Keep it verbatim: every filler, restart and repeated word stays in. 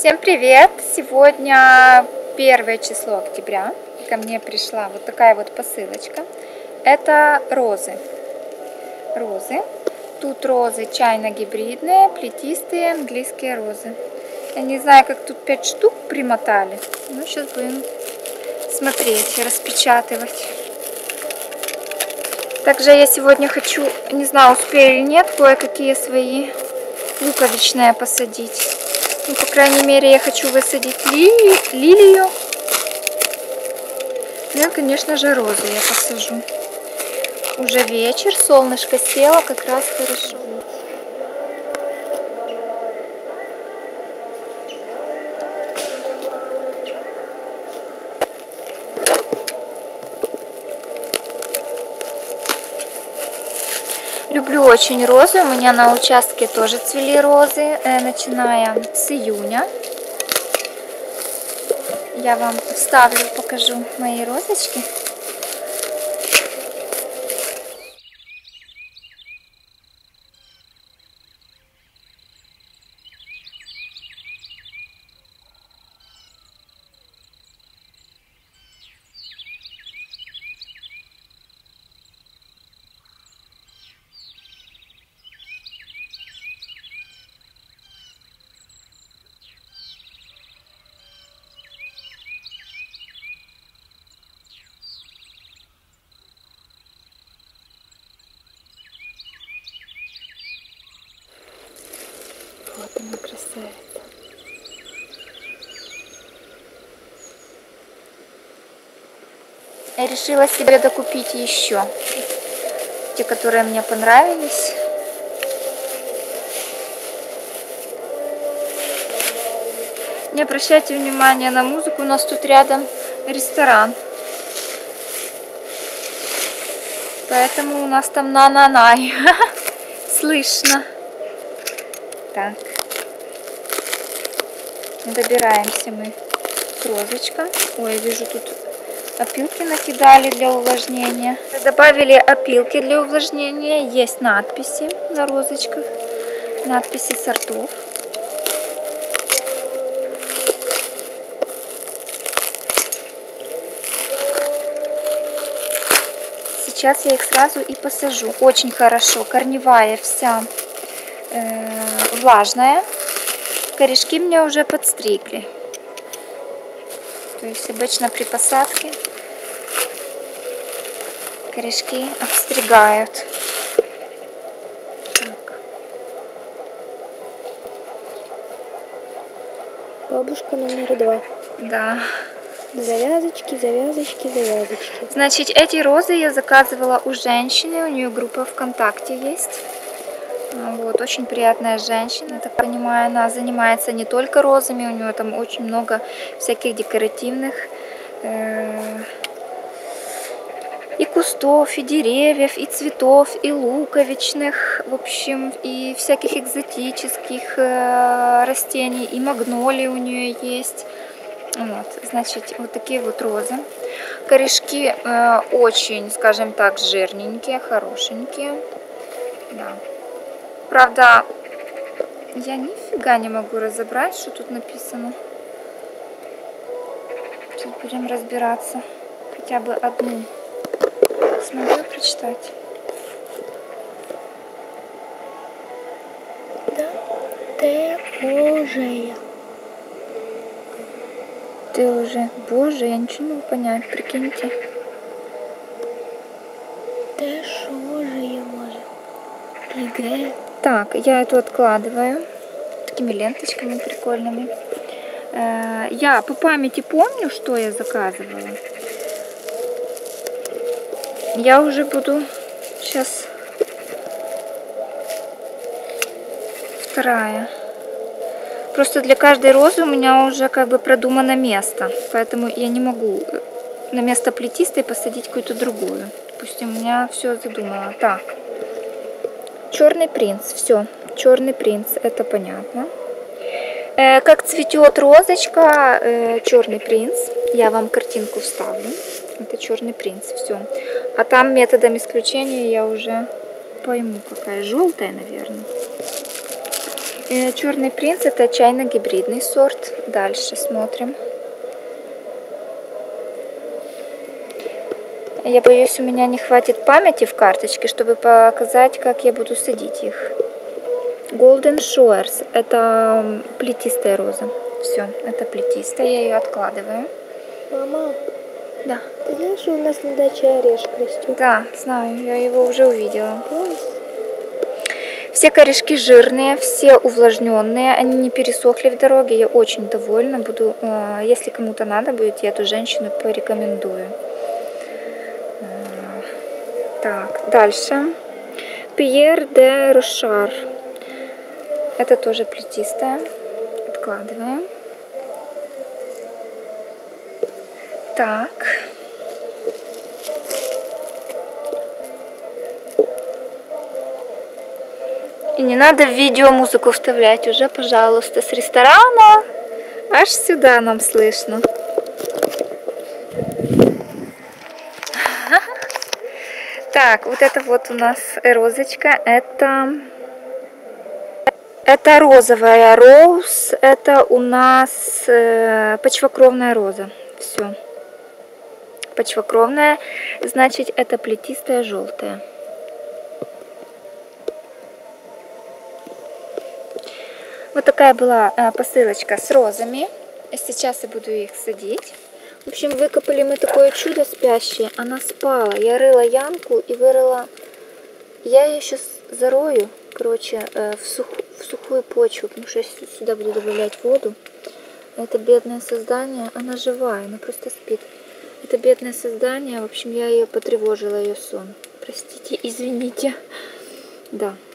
Всем привет! Сегодня первое число октября. Ко мне пришла вот такая вот посылочка. Это розы. Розы. Тут розы чайно-гибридные, плетистые, английские розы. Я не знаю, как тут пять штук примотали. Ну, сейчас будем смотреть, распечатывать. Также я сегодня хочу, не знаю, успею или нет, кое-какие свои луковичные посадить. Ну, по крайней мере, я хочу высадить ли... лилию. Ну и, конечно же, розы я посажу. Уже вечер, солнышко село, как раз хорошо. Люблю очень розы. У меня на участке тоже цвели розы, э, начиная с июня. Я вам вставлю, покажу мои розочки. Вот она, красавица. Я решила себе докупить еще те, которые мне понравились. Не обращайте внимания на музыку, у нас тут рядом ресторан. Поэтому у нас там на-на-най. Слышно. Так. Добираемся мы к розочкам. Ой, я вижу, тут опилки накидали для увлажнения. Добавили опилки для увлажнения. Есть надписи на розочках. Надписи сортов. Сейчас я их сразу и посажу. Очень хорошо. Корневая вся э, влажная. Корешки мне уже подстригли. То есть обычно при посадке корешки обстригают. Так. Бабушка номер два. Да. Завязочки, завязочки, завязочки. Значит, эти розы я заказывала у женщины. У нее группа ВКонтакте есть. Вот, очень приятная женщина, я так понимаю, она занимается не только розами, у нее там очень много всяких декоративных э, и кустов, и деревьев, и цветов, и луковичных, в общем, и всяких экзотических э, растений, и магнолии у нее есть. Вот, значит, вот такие вот розы. Корешки э, очень, скажем так, жирненькие, хорошенькие. Да. Правда, я нифига не могу разобрать, что тут написано. Сейчас будем разбираться. Хотя бы одну. Смогу прочитать. Да, ты Божия. Ты уже, боже, я ничего не могу понять, прикиньте. Ты Божия, может. Игэ. Так, я эту откладываю такими ленточками прикольными. Я по памяти помню, что я заказывала. Я уже буду сейчас вторая. Просто для каждой розы у меня уже как бы продумано место. Поэтому я не могу на место плетистой посадить какую-то другую. Допустим, у меня все задумано. Так. Черный принц, все, черный принц, это понятно. Э, как цветет розочка, э, черный принц, я вам картинку вставлю. Это черный принц, все. А там методом исключения я уже пойму, какая желтая, наверное. Черный принц — это чайно-гибридный сорт. Дальше смотрим. Я боюсь, у меня не хватит памяти в карточке, чтобы показать, как я буду садить их. Golden Showers — это плетистая роза. Все, это плетистая, я ее откладываю. Мама, Да. ты знаешь, что у нас на даче орешек растет? Да, знаю, я его уже увидела. Ой. Все корешки жирные, все увлажненные, они не пересохли в дороге. Я очень довольна. Буду, если кому-то надо будет, я эту женщину порекомендую. Так, дальше. Пьер де Рошар. Это тоже плетистая. Откладываем. Так. И не надо в видео музыку вставлять уже, пожалуйста, с ресторана. Аж сюда нам слышно. Так, вот это вот у нас розочка. Это, это розовая роуз. Это у нас э, почвокровная роза. Все. Почвокровная, значит, это плетистая желтая. Вот такая была э, посылочка с розами. Сейчас я буду их садить. В общем, выкопали мы такое чудо спящее. Она спала. Я рыла ямку и вырыла. Я ее сейчас зарою, короче, э, в, сух... в сухую почву, потому что я сюда буду добавлять воду. Это бедное создание, она живая, она просто спит. Это бедное создание, в общем, я ее потревожила, ее сон. Простите, извините. Да.